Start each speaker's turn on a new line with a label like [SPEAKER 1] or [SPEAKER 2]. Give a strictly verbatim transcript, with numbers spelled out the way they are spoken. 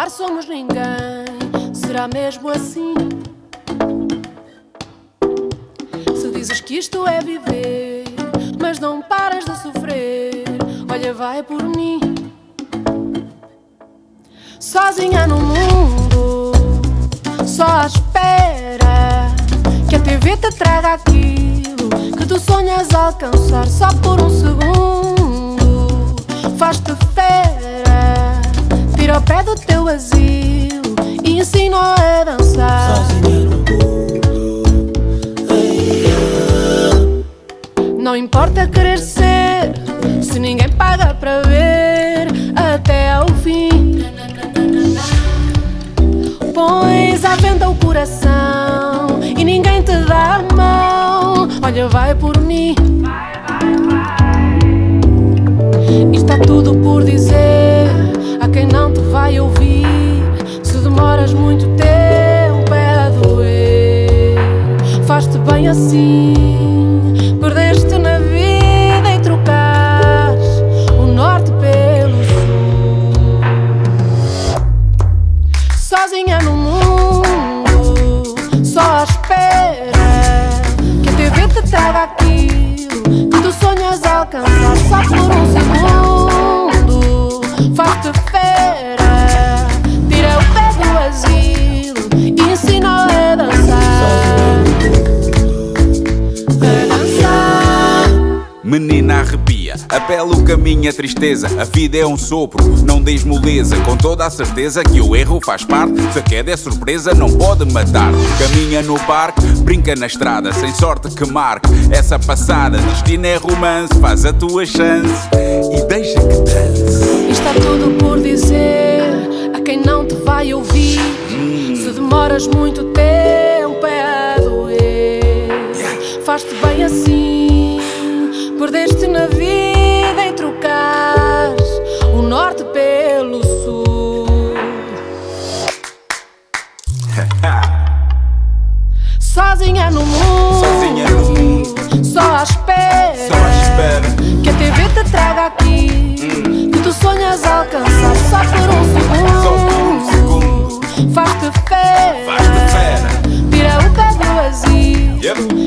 [SPEAKER 1] falar somos ninguém. Será mesmo assim? Se dizes que isto é viver, mas não paras de sofrer, olha, vai por mim. Sozinha no mundo, só à espera que a T V te traga aquilo que tu sonhas alcançar. Só por um segundo faz-te fera, tira o pé do teu asilo e ensina a dançar.
[SPEAKER 2] Sozinha no mundo, hey, yeah.
[SPEAKER 1] Não importa querer ser, se ninguém paga para ver até ao fim. Pões à venda o coração e ninguém te dá a mão. Olha, vai por mim. E está tudo por dizer a quem não te vai ouvir. Se demoras muito tempo é a doer. Faz-te bem assim, perdeste na vida e trocares o norte pelo sul. Sozinha no mundo, só à espera que a T V te traga aquilo que tu sonhas alcançar. Só por um segundo faz-te fera, tira o pé do asilo e ensina a dançar. A dançar.
[SPEAKER 3] Menina arrepia, a pele, o caminho, a tristeza. A vida é um sopro, não des moleza. Com toda a certeza que o erro faz parte. Se a queda é surpresa, não pode matar. Caminha no parque, brinca na estrada, sem sorte que marque essa passada. Destino é romance, faz a tua chance e deixa que dance.
[SPEAKER 1] E está tudo por dizer a quem não te vai ouvir.
[SPEAKER 3] hum.
[SPEAKER 1] Se demoras muito tempo é a doer.
[SPEAKER 3] yeah.
[SPEAKER 1] Faz-te bem assim, perdeste na vida e trocares o norte pelo sul. Sozinha no mundo,
[SPEAKER 3] Sozinha no mundo,
[SPEAKER 1] só à espera,
[SPEAKER 3] só à espera
[SPEAKER 1] que a T V te traga aqui
[SPEAKER 3] hum.
[SPEAKER 1] que tu sonhas alcançar. Só por um segundo,
[SPEAKER 3] Só por um segundo
[SPEAKER 1] faz-te fera,
[SPEAKER 3] faz-te fera.
[SPEAKER 1] tira o pé do asilo
[SPEAKER 3] Yep.